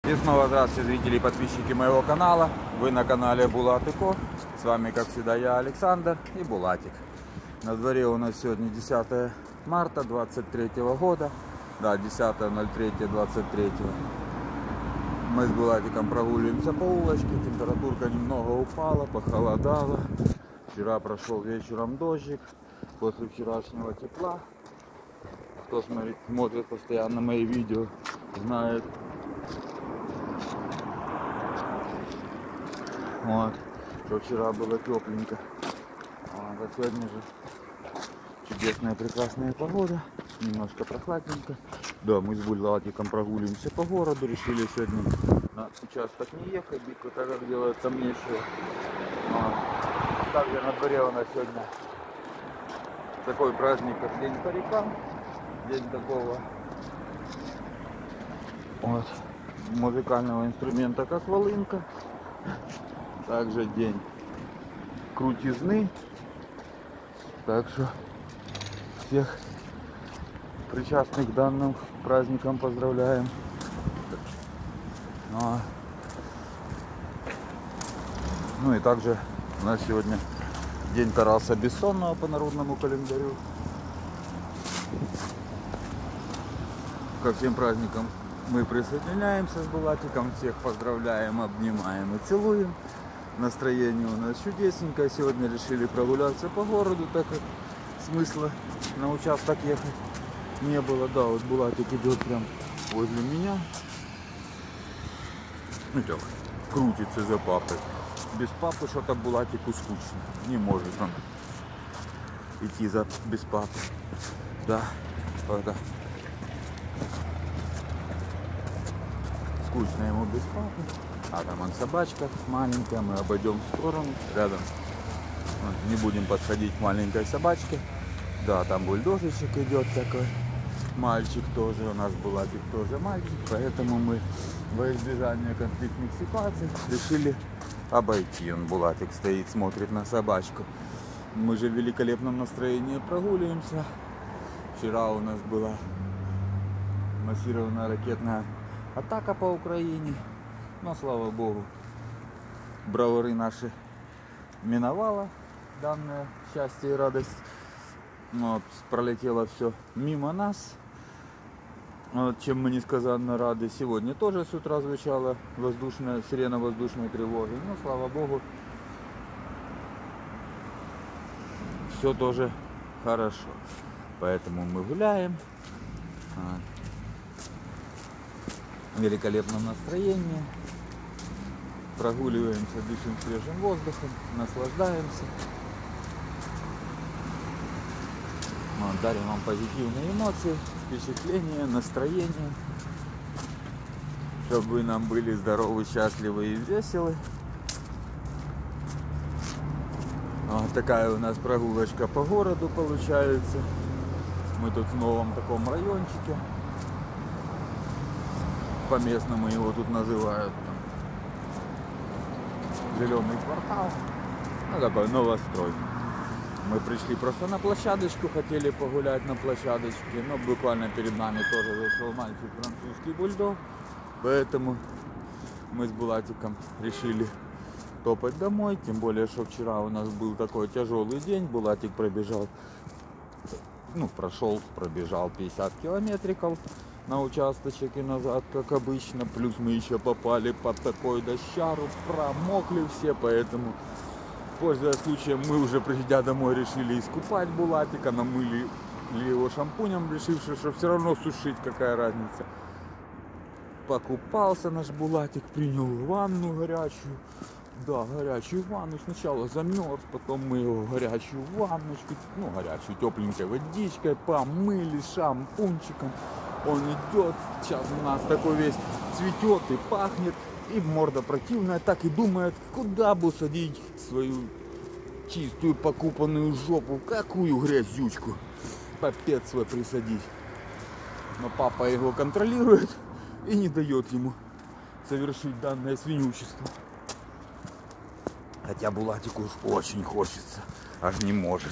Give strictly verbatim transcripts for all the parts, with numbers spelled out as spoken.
И снова здравствуйте, зрители и подписчики моего канала. Вы на канале Булат и Ко. С вами, как всегда, я, Александр и Булатик. На дворе у нас сегодня десятое марта двадцать третьего года. Да, десятое ноль третье двадцать третьего. Мы с Булатиком прогуливаемся по улочке. Температурка немного упала, похолодало. Вчера прошел вечером дождик. После вчерашнего тепла. Кто смотрит, смотрит постоянно мои видео, знает. Вот, что вчера было тепленько. Вот, а сегодня же чудесная прекрасная погода. Немножко прохладненько. Да, мы с Булатиком прогуливаемся по городу. Решили сегодня на участок не ехать, бить, так как делать там нечего. Вот. Также на дворе у нас сегодня такой праздник, как День парика. День такого вот музыкального инструмента, как волынка. Также день крутизны. Так что всех причастных к данным праздникам поздравляем. Ну, ну и также у нас сегодня день Тараса Бессонного по народному календарю. Ко всем праздникам мы присоединяемся с Булатиком, всех поздравляем, обнимаем и целуем. Настроение у нас чудесненькое. Сегодня решили прогуляться по городу, так как смысла на участок ехать не было. Да, вот Булатик идет прям возле меня. Ну так, крутится за папой. Без папы что-то Булатику скучно. Не может он идти за, без папы. Да, правда. Скучно ему без папы. А там он собачка маленькая, мы обойдем в сторону, рядом. Вот, не будем подходить к маленькой собачке. Да, там бульдожечек идет такой. Мальчик тоже, у нас Булатик тоже мальчик. Поэтому мы во избежание конфликтных ситуаций решили обойти. Он, Булатик, стоит, смотрит на собачку. Мы же в великолепном настроении прогуливаемся. Вчера у нас была массированная ракетная атака по Украине, но слава богу, бравары наши миновала данное счастье и радость. Вот, пролетело все мимо нас, вот, чем мы несказанно рады. Сегодня тоже с утра звучала воздушная сирена воздушной тревоги, но слава богу, все тоже хорошо. Поэтому мы гуляем. Вот. В великолепном настроении, прогуливаемся, дышим свежим воздухом, наслаждаемся, вот, дарим вам позитивные эмоции, впечатления, настроение, чтобы вы нам были здоровы, счастливы и веселы. Вот такая у нас прогулочка по городу получается. Мы тут в новом таком райончике. По-местному его тут называют там, зеленый квартал. Ну, такой новострой. Мы пришли просто на площадочку, хотели погулять на площадочке, но буквально перед нами тоже зашел мальчик, французский бульдог. Поэтому мы с Булатиком решили топать домой. Тем более, что вчера у нас был такой тяжелый день. Булатик пробежал, ну, прошел, пробежал пятьдесят километриков на участочек и назад, как обычно. Плюс мы еще попали под такой дождяру, промокли все, поэтому, пользуясь случаем, мы уже, придя домой, решили искупать Булатика, намыли его шампунем, решивши, что все равно сушить, какая разница. Покупался наш Булатик, принял ванну горячую. Да, горячую ванну. Сначала замерз, потом мы его горячую ванночку, ну, горячую, тепленькой водичкой помыли, шампунчиком. Он идет, сейчас у нас такой весь цветет и пахнет, и морда противная, так и думает, куда бы садить свою чистую покупанную жопу, какую грязючку, попец свой присадить. Но папа его контролирует и не дает ему совершить данное свинючество. Хотя Булатику уж очень хочется, аж не может.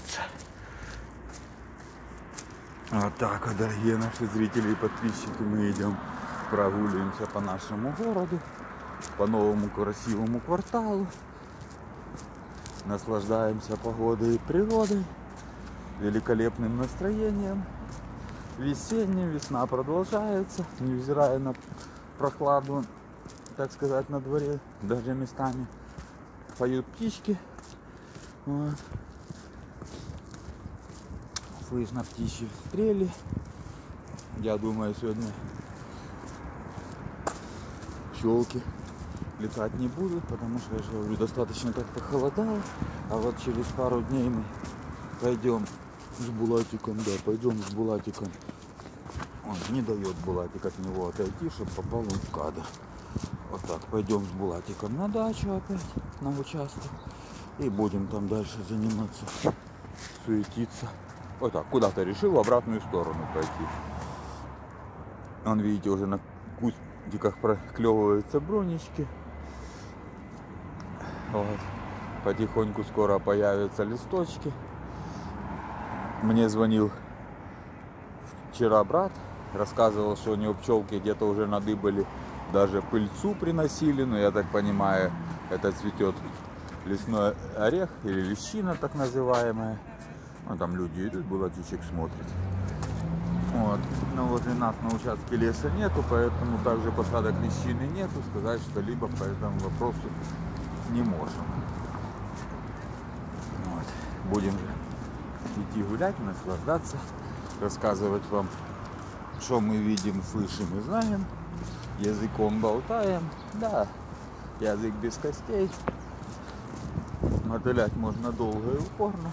Вот так вот, дорогие наши зрители и подписчики, мы идем Прогуливаемся по нашему городу, по новому красивому кварталу. Наслаждаемся погодой и природой, великолепным настроением. Весенним, весна продолжается, невзирая на прохладу, так сказать, на дворе. Даже местами поют птички. Вот. Слышно птичьи стрели. Я думаю, сегодня пчелки летать не будут, потому что, я же говорю, достаточно так похолодало. А вот через пару дней мы пойдем с Булатиком, да, пойдем с Булатиком. Он не дает Булатик от него отойти, чтобы попал он в кадр. Вот так, пойдем с Булатиком на дачу опять, на участок. И будем там дальше заниматься, суетиться. Вот так, куда-то решил в обратную сторону пойти. Он, видите, уже на кустиках проклевываются бронички. Вот. Потихоньку скоро появятся листочки. Мне звонил вчера брат, рассказывал, что у него пчелки где-то уже надыбали, даже пыльцу приносили, но я так понимаю, это цветет лесной орех или лещина так называемая. Ну, там люди идут, Булатичек смотрит. Вот. Но возле нас на участке леса нету, поэтому также посадок лещины нету, сказать что-либо по этому вопросу не можем. Вот. Будем идти гулять, наслаждаться, рассказывать вам, что мы видим, слышим и знаем. Языком болтаем. Да, язык без костей. Мотылять можно долго и упорно.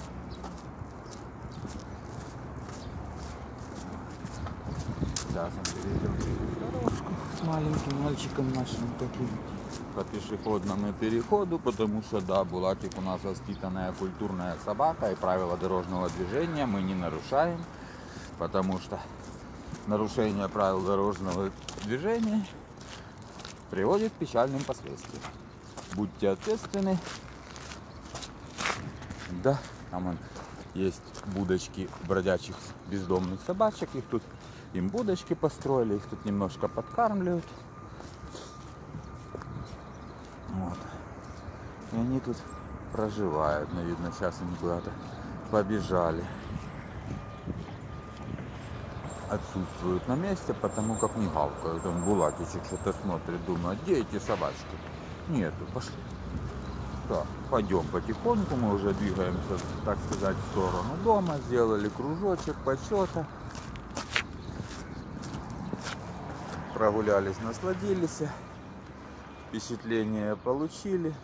Сейчас мы перейдем дорожку с маленьким мальчиком нашим таким по пешеходному переходу, потому что, да, Булатик у нас воспитанная культурная собака, и правила дорожного движения мы не нарушаем, потому что нарушение правил дорожного движения приводит к печальным последствиям. Будьте ответственны. Да, там он, есть будочки бродячих бездомных собачек, их тут им будочки построили, их тут немножко подкармливают. Вот. И они тут проживают, но видно, сейчас они куда-то побежали. Отсутствуют на месте, потому как не гавкают. Он Булатичек что-то смотрит, думает, где эти собачки? Нету, пошли. Так, пойдем потихоньку, мы уже двигаемся, так сказать, в сторону дома, сделали кружочек почета. Прогулялись, насладились, впечатления получили.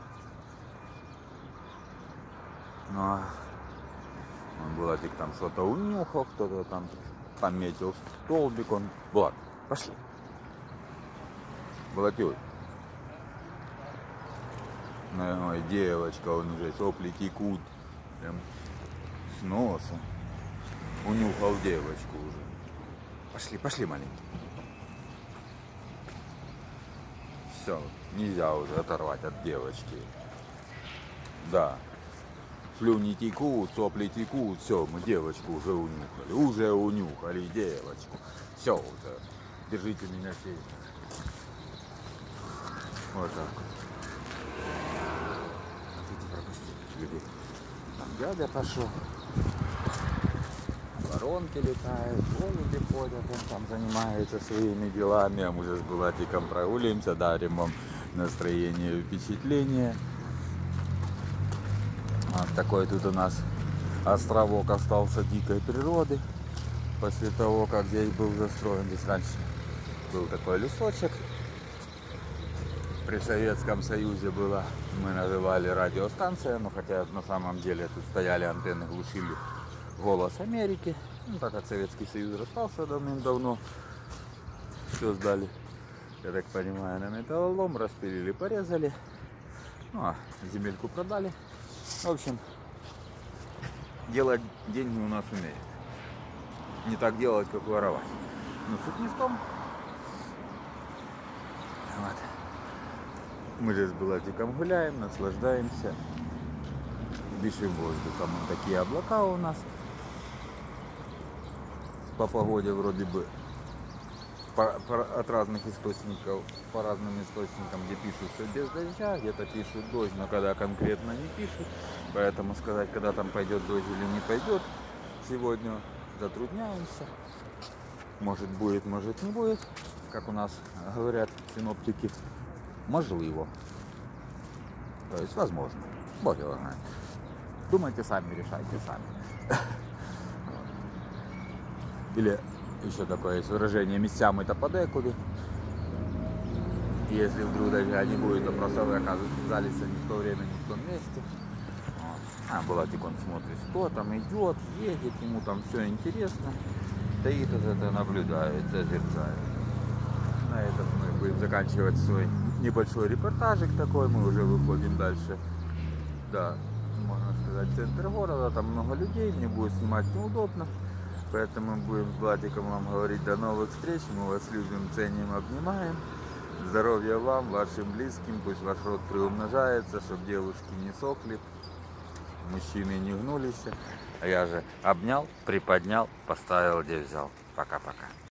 Ну, а Булатик там что-то унюхал, кто-то там пометил столбик, он... Булат, пошли. Булатик. Ой, девочка, он уже сопли текут прям с носа. Унюхал девочку уже. Пошли, пошли, маленький. Все, нельзя уже оторвать от девочки. Да. Слюни текут, сопли текут. Все, мы девочку уже унюхали. Уже унюхали девочку. Все уже. Держите меня сильно. Вот так вот. Людей. Там дядя пошел, воронки летают, голуби ходят, он там занимается своими делами, а мы уже с Булатиком прогуливаемся, дарим вам настроение и впечатление. Вот такой тут у нас островок остался дикой природы, после того, как здесь был застроен. Здесь раньше был такой лесочек. При Советском Союзе была, мы называли радиостанция, но хотя на самом деле тут стояли антенны, глушили голос Америки. Ну, так как Советский Союз распался давным-давно, все сдали, я так понимаю, на металлолом, распилили, порезали, ну а земельку продали. В общем, делать деньги у нас умеют. Не так делать, как воровать. Но суть не в том. Вот. Мы же с Булатиком гуляем, наслаждаемся, дышим воздухом. Вот такие облака у нас. По погоде вроде бы по, по, от разных источников, по разным источникам, где пишут, что без дождя, где-то пишут дождь, но когда конкретно не пишут. Поэтому сказать, когда там пойдет дождь или не пойдет, сегодня затрудняемся. Может будет, может не будет. Как у нас говорят синоптики, можливо. То есть возможно. Бог его знает. Думайте сами, решайте сами. Или еще такое есть выражение «местям это подекуди». Если вдруг дождя не будет, то просто вы оказались не в то время, не в том месте. А Булатик, он смотрит, кто там идет, едет, ему там все интересно. Стоит вот это, наблюдает, созерцает. На этом мы будем заканчивать свой небольшой репортажик такой. Мы уже выходим дальше. Да, можно сказать, центр города. Там много людей, мне будет снимать неудобно. Поэтому мы будем с Владиком вам говорить до новых встреч. Мы вас любим, ценим, обнимаем. Здоровья вам, вашим близким. Пусть ваш род приумножается, чтобы девушки не сохли, мужчины не гнулись. А я же обнял, приподнял, поставил, где взял. Пока-пока.